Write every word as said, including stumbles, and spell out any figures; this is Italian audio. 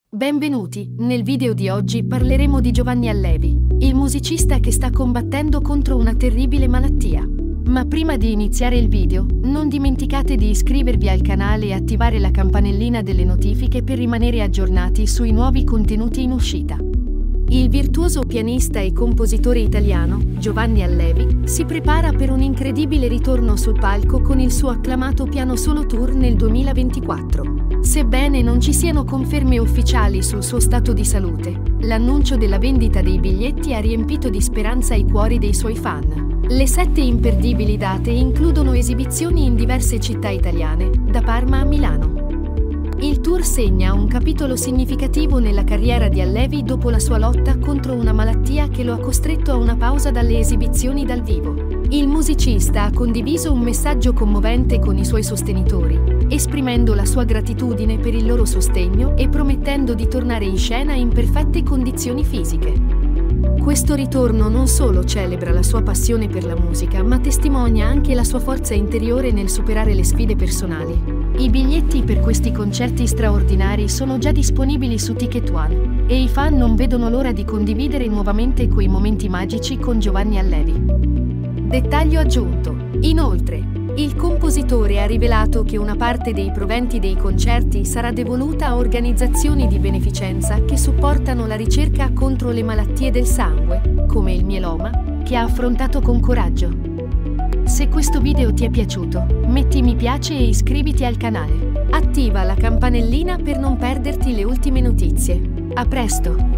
Benvenuti, nel video di oggi parleremo di Giovanni Allevi, il musicista che sta combattendo contro una terribile malattia. Ma prima di iniziare il video, non dimenticate di iscrivervi al canale e attivare la campanellina delle notifiche per rimanere aggiornati sui nuovi contenuti in uscita. Il virtuoso pianista e compositore italiano, Giovanni Allevi, si prepara per un incredibile ritorno sul palco con il suo acclamato Piano Solo Tour nel duemilaventiquattro. Sebbene non ci siano conferme ufficiali sul suo stato di salute, l'annuncio della vendita dei biglietti ha riempito di speranza i cuori dei suoi fan. Le sette imperdibili date includono esibizioni in diverse città italiane, da Parma a Milano. Il tour segna un capitolo significativo nella carriera di Allevi dopo la sua lotta contro una malattia che lo ha costretto a una pausa dalle esibizioni dal vivo. Il musicista ha condiviso un messaggio commovente con i suoi sostenitori, esprimendo la sua gratitudine per il loro sostegno e promettendo di tornare in scena in perfette condizioni fisiche. Questo ritorno non solo celebra la sua passione per la musica, ma testimonia anche la sua forza interiore nel superare le sfide personali. I biglietti per questi concerti straordinari sono già disponibili su Ticket One e i fan non vedono l'ora di condividere nuovamente quei momenti magici con Giovanni Allevi. Dettaglio aggiunto. Inoltre, il compositore ha rivelato che una parte dei proventi dei concerti sarà devoluta a organizzazioni di beneficenza che supportano la ricerca contro le malattie del sangue, come il mieloma, che ha affrontato con coraggio. Se questo video ti è piaciuto, metti mi piace e iscriviti al canale. Attiva la campanellina per non perderti le ultime notizie. A presto!